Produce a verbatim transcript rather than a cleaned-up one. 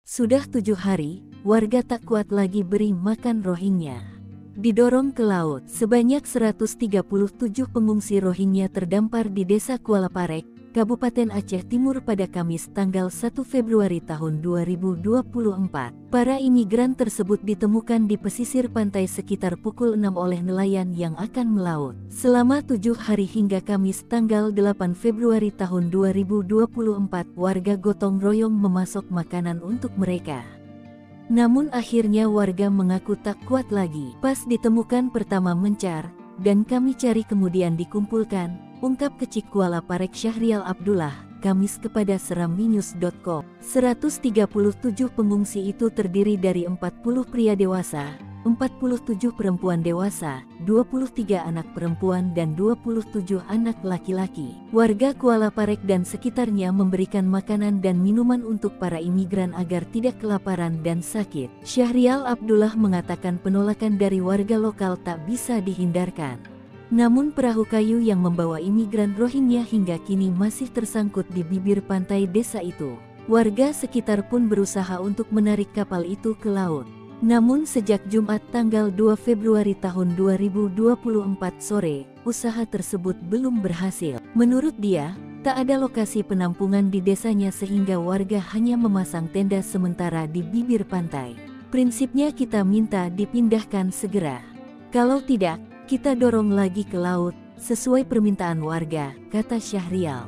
Sudah tujuh hari, warga tak kuat lagi beri makan Rohingya. Didorong ke laut, sebanyak seratus tiga puluh tujuh pengungsi Rohingya terdampar di Desa Kuala Parek, Kabupaten Aceh Timur pada Kamis tanggal satu Februari tahun dua ribu dua puluh empat. Para imigran tersebut ditemukan di pesisir pantai sekitar pukul enam oleh nelayan yang akan melaut. Selama tujuh hari hingga Kamis tanggal delapan Februari tahun dua ribu dua puluh empat, warga gotong royong memasok makanan untuk mereka. Namun akhirnya warga mengaku tak kuat lagi. Pas ditemukan pertama mencar, dan kami cari kemudian dikumpulkan, ungkap Kecik Kuala Parek Syahrial Abdullah, Kamis kepada seram news dot com. seratus tiga puluh tujuh pengungsi itu terdiri dari empat puluh pria dewasa, empat puluh tujuh perempuan dewasa, dua puluh tiga anak perempuan dan dua puluh tujuh anak laki-laki. Warga Kuala Parek dan sekitarnya memberikan makanan dan minuman untuk para imigran agar tidak kelaparan dan sakit. Syahrial Abdullah mengatakan penolakan dari warga lokal tak bisa dihindarkan. Namun perahu kayu yang membawa imigran Rohingya hingga kini masih tersangkut di bibir pantai desa itu. Warga sekitar pun berusaha untuk menarik kapal itu ke laut. Namun sejak Jumat tanggal dua Februari tahun dua ribu dua puluh empat sore, usaha tersebut belum berhasil. Menurut dia, tak ada lokasi penampungan di desanya sehingga warga hanya memasang tenda sementara di bibir pantai. Prinsipnya kita minta dipindahkan segera. Kalau tidak, kita dorong lagi ke laut, sesuai permintaan warga, kata Syahrial.